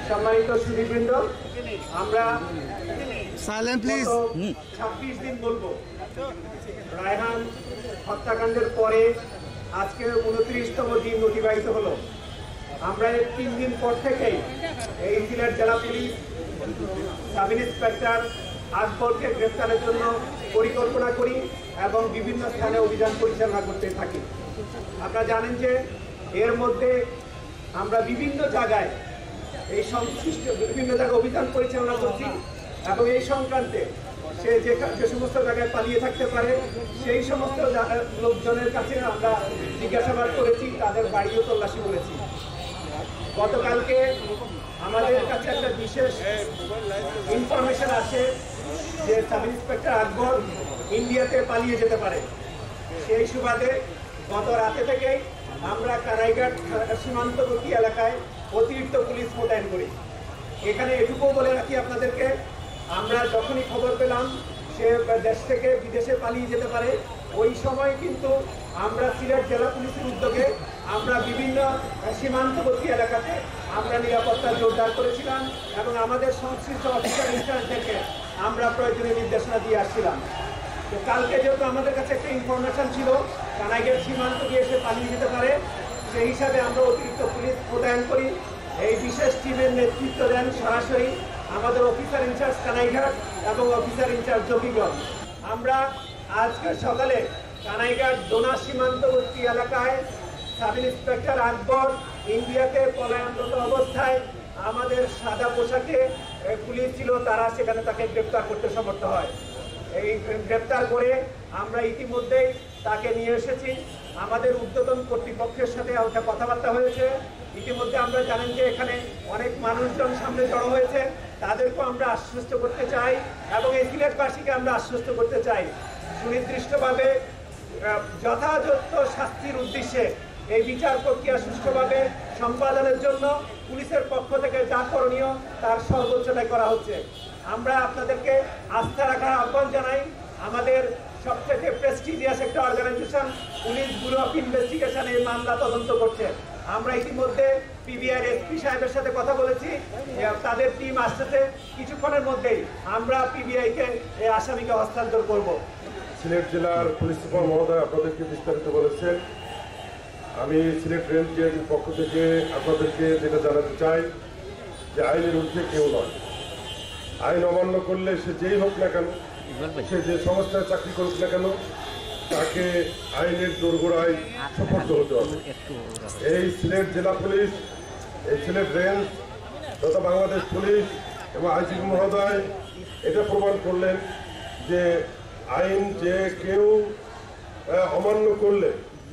সম্মানিত সুধীবৃন্দ, আমরা silent please 26 দিন বলবো রায়হান হত্যাকাণ্ডের পরে আজকে 29তম দিন অতিবাহিত হলো। আমরা এর 3 দিন পর থেকেই এই সিলেট জেলা পুলিশ সাব ইন্সপেক্টর আকবরকে গ্রেফতারের জন্য পরিকল্পনা করি এবং বিভিন্ন স্থানে অভিযান পরিচালনা করতে থাকি। আপনারা জানেন যে এর মধ্যে আমরা বিভিন্ন জায়গায় এই সংশ্লিষ্ট বিভিন্ন জায়গায় অভিযান পরিচালনা করছি এবং এই সংক্রান্তে সে যে সমস্ত জায়গায় পালিয়ে থাকতে পারে সেই সমস্ত লোকজনের কাছে আমরা জিজ্ঞাসাবাদ করেছি, তাদের বাড়িও তল্লাশি করেছি। গতকালকে আমাদের কাছে একটা বিশেষ ইনফরমেশন আসে যে সাব ইন্সপেক্টর আকবর ইন্ডিয়াতে পালিয়ে যেতে পারে। সেই সুবাদে গত রাতে থেকেই আমরা কানাইঘাট সীমান্তবর্তী এলাকায় অতিরিক্ত পুলিশ মোতায়েন করি। এখানে এটুকুও বলে রাখি আপনাদেরকে, আমরা যখনই খবর পেলাম সে দেশ থেকে বিদেশে পালিয়ে যেতে পারে, ওই সময় কিন্তু আমরা সিলেট জেলা পুলিশের উদ্যোগে আমরা বিভিন্ন সীমান্তবর্তী এলাকাতে আমরা নিরাপত্তা জোরদার করেছিলাম এবং আমাদের সংশ্লিষ্ট অফিসার ইনচার্জদেরকে আমরা প্রয়োজনীয় নির্দেশনা দিয়ে আসছিলাম। তো কালকে যেহেতু আমাদের কাছে একটা ইনফরমেশন ছিল কানাইঘাট সীমান্ত দিয়ে এসে পালিয়ে যেতে পারে, সেই হিসাবে আমরা অতিরিক্ত পুলিশ মোতায়েন করি। এই বিশেষ টিমের নেতৃত্ব দেন সরাসরি আমাদের অফিসার ইনচার্জ কানাইঘাট এবং অফিসার ইনচার্জ জকিগঞ্জ। আমরা আজকে সকালে কানাইঘাট দোনা সীমান্তবর্তী এলাকায় সাব ইন্সপেক্টর আকবর ইন্ডিয়াতে পলায়নরত অবস্থায় আমাদের সাদা পোশাকে পুলিশ ছিল, তারা সেখানে তাকে গ্রেপ্তার করতে সমর্থ হয়। এই গ্রেপ্তার করে আমরা ইতিমধ্যেই তাকে নিয়ে এসেছি। আমাদের ঊর্ধ্বতন কর্তৃপক্ষের সাথে একটা কথাবার্তা হয়েছে। ইতিমধ্যে আমরা জানেন যে এখানে অনেক মানুষজন সামনে জড়ো হয়েছে, তাদেরকেও আমরা আশ্বস্ত করতে চাই এবং এই সিলেটবাসীকে আমরা আশ্বস্ত করতে চাই সুনির্দিষ্টভাবে যথাযথ শাস্তির উদ্দেশ্যে এই বিচার প্রক্রিয়া সুষ্ঠুভাবে সম্পাদনের জন্য পুলিশের পক্ষ থেকে যা করণীয় তার সর্বোচ্চটাই করা হচ্ছে। আমরা আপনাদেরকে আস্থা রাখার আহ্বান জানাই। আমাদের সবথেকে প্রেস্টিজিয়াস একটা organisation police bureau of investigation এই মামলা তদন্ত করছে। আমরা ইতিমধ্যে পিবিআর এসপি সাহেবের সাথে কথা বলেছি, তাদের টিম আসছে, কিছুক্ষণের মধ্যেই আমরা পিবিআইকে এই আসামিকে হস্তান্তর করব। সিলেট জেলার পুলিশ সুপার মহোদয় আপনাদেরকে বিস্তারিত বলেছেন। আমি সিলেট রেঞ্জের পক্ষ থেকে আপনাদেরকে যেটা জানাতে চাই যে আইনের ঊর্ধ্বে কেউ নয়। আইন অমান্য করলে সে যেই হোক না কেন, সে যে সংস্থায় চাকরি করুক না কেন, তাকে আইনের দোরগোড়ায় সুপর্দ হতে হবে। এই সিলেট জেলা পুলিশ, এই সিলেট রেঞ্জ তথা বাংলাদেশ পুলিশ এবং আইজিপি মহোদয় এটা প্রমাণ করলেন যে আইন যে কেউ অমান্য করলে,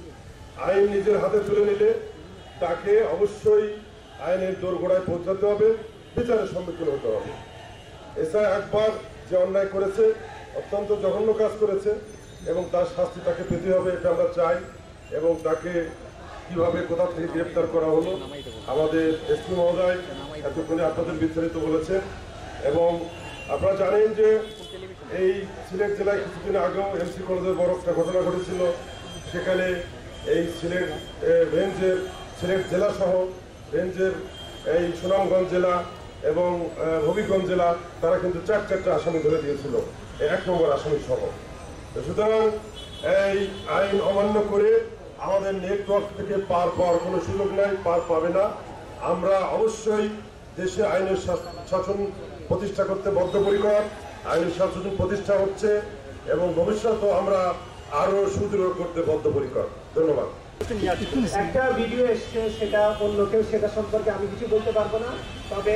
আইন নিজের হাতে তুলে নিলে তাকে অবশ্যই আইনের দোরগোড়ায় পৌঁছাতে হবে, বিচারের সম্মুখীন হতে হবে। এসআই আকবর যে অন্যায় করেছে, অত্যন্ত জঘন্য কাজ করেছে এবং তার শাস্তি তাকে পেতে হবে, এটা আমরা চাই। এবং তাকে কিভাবে কোথা থেকে গ্রেপ্তার করা হলো আমাদের এসপি মহোদয় এতক্ষণে আপনাদের বিস্তারিত বলেছে। এবং আপনারা জানেন যে এই সিলেট জেলায় কিছুদিন আগেও এমসি কলেজের বড় একটা ঘটনা ঘটেছিল। সেখানে এই সিলেট রেঞ্জের, সিলেট জেলা সহ রেঞ্জের এই সুনামগঞ্জ জেলা এবং হবিগঞ্জ জেলা, তারা কিন্তু চারটা আসামি ধরে দিয়েছিল, 1 নম্বর আসামি সহ। সুতরাং এই আইন অমান্য করে আমাদের নেটওয়ার্ক থেকে পার পাওয়ার কোনো সুযোগ নাই, পার পাবে না। আমরা অবশ্যই দেশে আইনের শাসন প্রতিষ্ঠা করতে বদ্ধপরিকর। আইনের শাসন প্রতিষ্ঠা হচ্ছে এবং ভবিষ্যতেও আমরা আরো সুদৃঢ় করতে বদ্ধপরিকর। ধন্যবাদ। একটা ভিডিও এসছে, সেটা অন্য কেউ, সেটা সম্পর্কে আমি কিছু বলতে পারবো না। তবে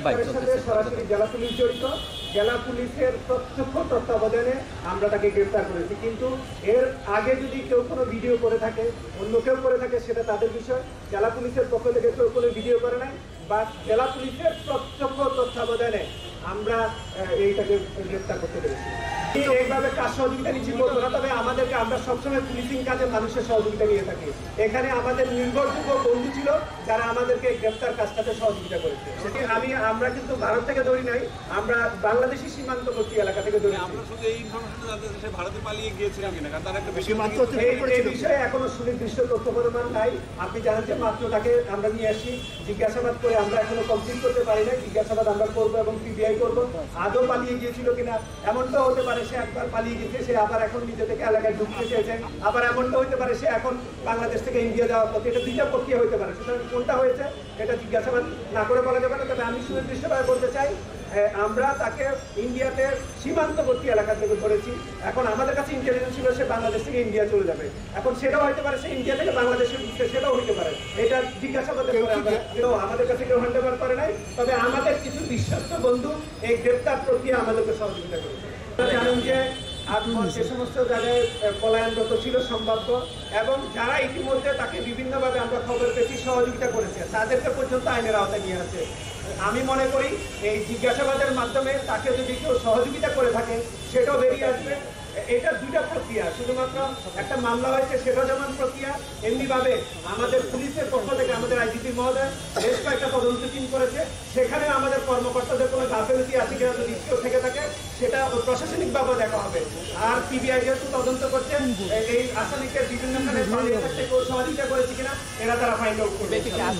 সরাসরি জেলা পুলিশ জড়িত, জেলা পুলিশের প্রত্যক্ষ তত্ত্বাবধানে আমরা তাকে গ্রেফতার করেছি। কিন্তু এর আগে যদি কেউ কোনো ভিডিও করে থাকে, অন্য কেউ করে থাকে, সেটা তাদের বিষয়। জেলা পুলিশের পক্ষ থেকে কেউ কোনো ভিডিও করে নাই বা জেলা পুলিশের প্রত্যক্ষ তত্ত্বাবধানে আমরা এইটাকে গ্রেফতার করতে পেরেছি। এইভাবে কাজ সহযোগিতা নিচ্ছি বলবো না, তবে আমাদেরকে আমরা সবসময় পুলিশিং কাজে মানুষের সহযোগিতা নিয়ে থাকি। এখানে আমাদের নির্ভরযোগ্য বন্ধু ছিল যারা আমাদেরকে গ্রেফতার কাজটাতে সহযোগিতা করেছে। আমরা কিন্তু ভারত থেকে ধরি নাই, আমরা বাংলাদেশি সীমান্তবর্তী এলাকা থেকে ধরি। আমরা শুধু এই ইনফরমেশন জানতে চাই সে ভারতে পালিয়ে গিয়েছিলেন কিনা, কারণ তার একটা বেশি এই বিষয়ে এখনো সুনির্দিষ্ট তথ্য প্রমাণ নাই। আপনি জানেন যে মাত্র তাকে আমরা নিয়ে আসি, জিজ্ঞাসাবাদ করে আমরা এখনো কমপ্লিট করতে পারি না। জিজ্ঞাসাবাদ আমরা করবো এবং পিবিআই করবো। আদৌ পালিয়ে গিয়েছিল কিনা, এমনটাও হতে পারে সে একবার পালিয়ে গেছে, সে আবার এখন নিজে থেকে এলাকায় ঢুকতে চেয়েছে। আবার এমনটা হতে পারে সে এখন বাংলাদেশ থেকে ইন্ডিয়া যাওয়ার পথে। এটা দুইটা প্রক্রিয়া হতে পারে, সুতরাং কোনটা হয়েছে এটা জিজ্ঞাসাবাদ না করে বলা যাবে না। তবে আমি সুনির্দিষ্টভাবে বলতে চাই, আমরা তাকে ইন্ডিয়াতে সীমান্তবর্তী এলাকা থেকে ধরেছি। এখন আমাদের কাছে ইন্টেলিজেন্স ছিল সে বাংলাদেশ থেকে ইন্ডিয়া চলে যাবে। এখন সেটাও হতে পারে সে ইন্ডিয়া থেকে বাংলাদেশে ঢুকছে, সেটাও হতে পারে। এটা জিজ্ঞাসাবাদের পরে আমাদের কাছে কেউ হ্যান্ড ওভার করে নাই। তবে আমাদের কিছু বিশ্বস্ত বন্ধু এই গ্রেপ্তার প্রক্রিয়া আমাদেরকে সহযোগিতা করেছে। জানেন যে সে সমস্ত জায়গায় পলায়নরত ছিল সম্ভাব্য, এবং যারা ইতিমধ্যে তাকে বিভিন্নভাবে আমরা খবর পেয়েছি সহযোগিতা করেছে, তাদেরকে পর্যন্ত আইনের আওতায় নিয়ে আসে। আমি মনে করি এই জিজ্ঞাসাবাদের মাধ্যমে তাকে যদি কেউ সহযোগিতা করে থাকে সেটাও বেরিয়ে আসবে। এটা দুইটা প্রক্রিয়া, শুধুমাত্র একটা মামলা হয়েছে সেটা যেমন প্রক্রিয়া, এমনিভাবে আমাদের পুলিশের পক্ষ থেকে আমাদের আইজিপি মহোদয় বেশ কয়েকটা তদন্ত টিম করেছে। সেখানে আমাদের কর্মকর্তাদের কোনো গাফিলতি আছে কিনা যদি কেউ থেকে থাকে সেটা প্রশাসনিকভাবে দেখা হবে। আর পিবিআই যেহেতু তদন্ত করছেন, এই আসামিকে বিভিন্নখানে কেউ সহযোগিতা করেছে কিনা এরা তারা ফাইন্ড আউট করবে।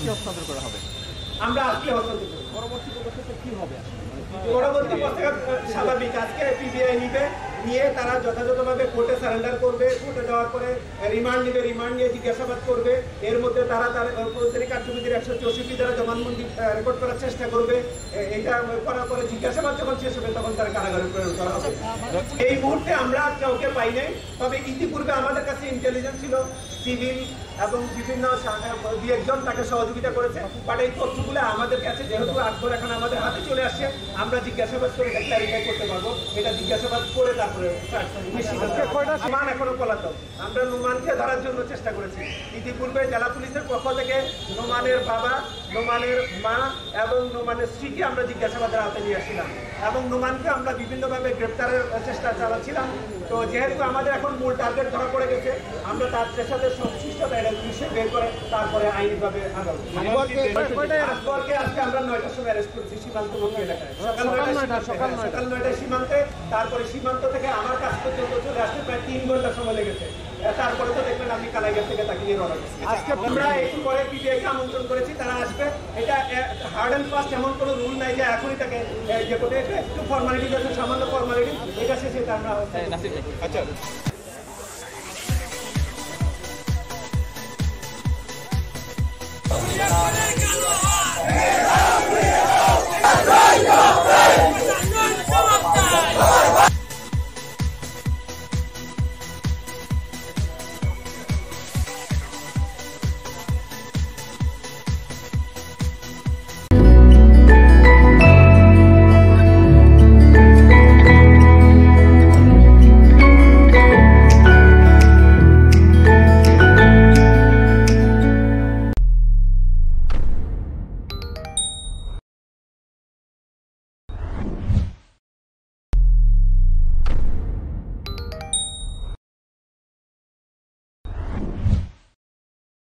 আমরা আজকে হস্তান্তর করব। পরবর্তী পদক্ষেপ কি হবে? পরবর্তী পদক্ষেপ স্বাভাবিক, আজকে পিবিআই নিয়ে তারা যথাযথভাবে কোর্টে সারেন্ডার করবে। কোর্টে যাওয়ার পরে রিমান্ড নেবে, রিমান্ড নিয়ে জিজ্ঞাসাবাদ করবে। এর মধ্যে তারা তার ফৌজদারি কার্যবিধির 164 দ্বারা জবানবন্দি রেকর্ড করার চেষ্টা করবে। এটা করার পরে জিজ্ঞাসাবাদ যখন শেষ হবে তখন তারা কারাগারে প্রেরণ করা হবে। এই মুহূর্তে আমরা কাউকে পাই নাই, তবে ইতিপূর্বে আমাদের কাছে ইন্টেলিজেন্স ছিল, সিভিল এবং বিভিন্ন দুই একজন তাকে সহযোগিতা করেছে। বাট এই তথ্যগুলো আমাদের কাছে যেহেতু আকবর এখন আমাদের হাতে চলে আসছে, আমরা জিজ্ঞাসাবাদ করে এটা ক্লারিফাই করতে পারবো। এটা জিজ্ঞাসাবাদ করে তারপরে নুমান এখনো পলাতক। আমরা নুমানকে ধরার জন্য চেষ্টা করেছি। ইতিপূর্বে জেলা পুলিশের পক্ষ থেকে নুমানের বাবা, নুমানের মা এবং নুমানের স্ত্রীকে আমরা জিজ্ঞাসাবাদের হাতে নিয়ে আসছিলাম, এবং নুমানকে আমরা বিভিন্নভাবে গ্রেপ্তারের চেষ্টা চালাচ্ছিলাম। তো যেহেতু আমাদের এখন মূল টার্গেট ধরা পড়ে গেছে, আমরা তার সাথে সংশ্লিষ্টতা এটা পুলিশে বের করে তারপরে আইনিভাবে আগাবো। আকবরকে আজকে আমরা 9টার সময় অ্যারেস্ট করেছি সীমান্তবর্তী এলাকায়, সকাল 9টায় সীমান্তে। তারপরে সীমান্ত থেকে আমার কাছ পর্যন্ত চলে আসতে প্রায় 3 ঘন্টা সময় লেগেছে। তারপরে তো দেখবেন আপনি কালাইগার থেকে তাকে নিয়ে রওনা করছি। আমরা একটু পরে পিবিআইকে আমন্ত্রণ করেছি, তারা আসবে। এটা হার্ড অ্যান্ড ফাস্ট এমন কোনো রুল নাই যে এখনই তাকে যে একটু ফর্মালিটি আছে, সামান্য ফর্মালিটি, এটা শেষে আমরা। আচ্ছা।